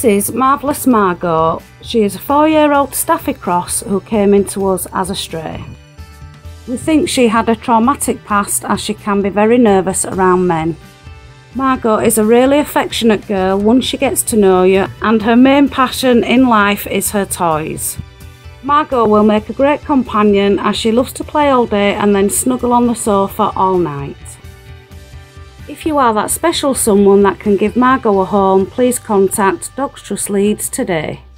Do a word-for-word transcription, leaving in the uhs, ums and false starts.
This is Marvellous Margo. She is a four-year-old Staffy Cross who came into us as a stray. We think she had a traumatic past as she can be very nervous around men. Margo is a really affectionate girl once she gets to know you, and her main passion in life is her toys. Margo will make a great companion as she loves to play all day and then snuggle on the sofa all night. If you are that special someone that can give Margo a home, please contact Dogs Trust Leeds today.